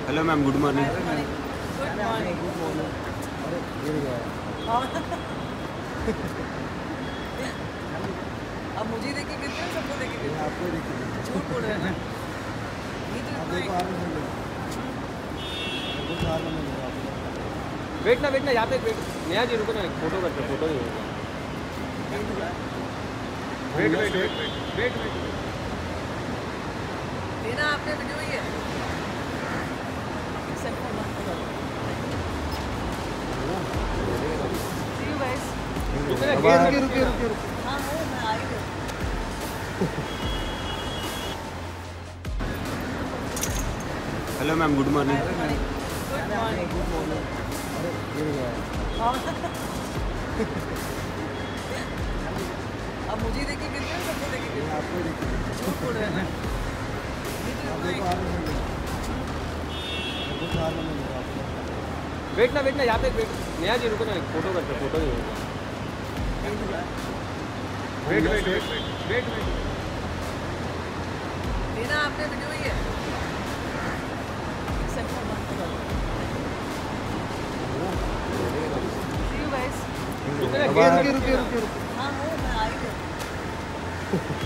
Hello ma'am, good morning. Good morning. Good morning. अरे गिर गया। अब मुझे देख के गिरते हैं, सबको देख के गिरते हैं। आपको देखिए झूठ बोल रहे हैं ना? ये तो आप इतना देखो एक- आगे से देखो आगे में देखो आपको। वेट ना यहाँ पे वेट। नया जी रुको ना, एक फोटो करते, फोटो ही होगा। वेट। लेना आपने वीडियो ही है। Except for one color. See you guys. रुकिए। हाँ हो, मैं आई हूँ। Hello ma'am, good morning. Good morning. Good morning. अरे गिर गया। अब मुझे देख के गिरते हैं, सबको देख के गिरते हैं। आपको देखिए झूठ बोल रहे हैं ना? ये तो आप इतना देखो एक- आगे से देखो आगे में देखो आपको। वेट ना यहाँ पे वेट। नया जी रुको ना, एक फोटो करते, फोटो ही होगा। वेट। लेना आपने वीडियो ही है। Except for one color. See you guys. रुकिए। हाँ हो, मैं आई हूँ।